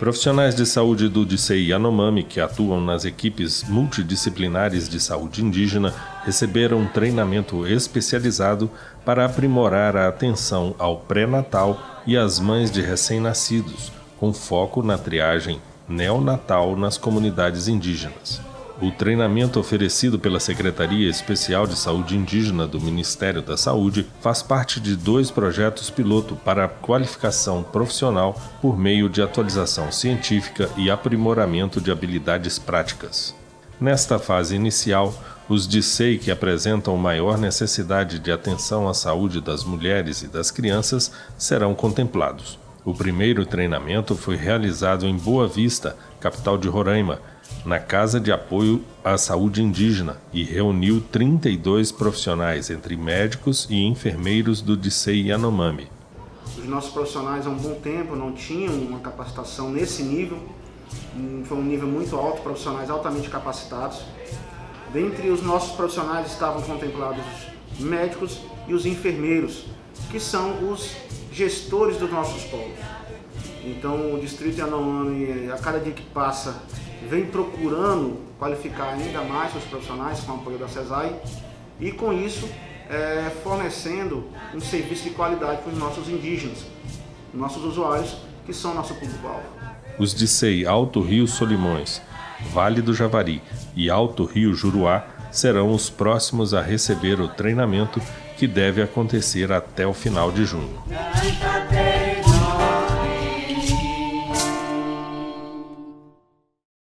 Profissionais de saúde do DICEI Yanomami, que atuam nas equipes multidisciplinares de saúde indígena, receberam um treinamento especializado para aprimorar a atenção ao pré-natal e às mães de recém-nascidos, com foco na triagem neonatal nas comunidades indígenas. O treinamento oferecido pela Secretaria Especial de Saúde Indígena do Ministério da Saúde faz parte de 2 projetos piloto para a qualificação profissional por meio de atualização científica e aprimoramento de habilidades práticas. Nesta fase inicial, os DICEI que apresentam maior necessidade de atenção à saúde das mulheres e das crianças serão contemplados. O primeiro treinamento foi realizado em Boa Vista, capital de Roraima, na Casa de Apoio à Saúde Indígena, e reuniu 32 profissionais, entre médicos e enfermeiros do DICEI Yanomami. Os nossos profissionais há um bom tempo não tinham uma capacitação nesse nível, foi um nível muito alto, profissionais altamente capacitados. Dentre os nossos profissionais estavam contemplados os médicos e os enfermeiros, que são os gestores dos nossos polos. Então o Distrito Yanomami, a cada dia que passa, vem procurando qualificar ainda mais seus profissionais com o apoio da CESAI e com isso fornecendo um serviço de qualidade para os nossos indígenas, nossos usuários, que são nosso público-alvo. Os DICEI Alto Rio Solimões, Vale do Javari e Alto Rio Juruá serão os próximos a receber o treinamento, que deve acontecer até o final de junho.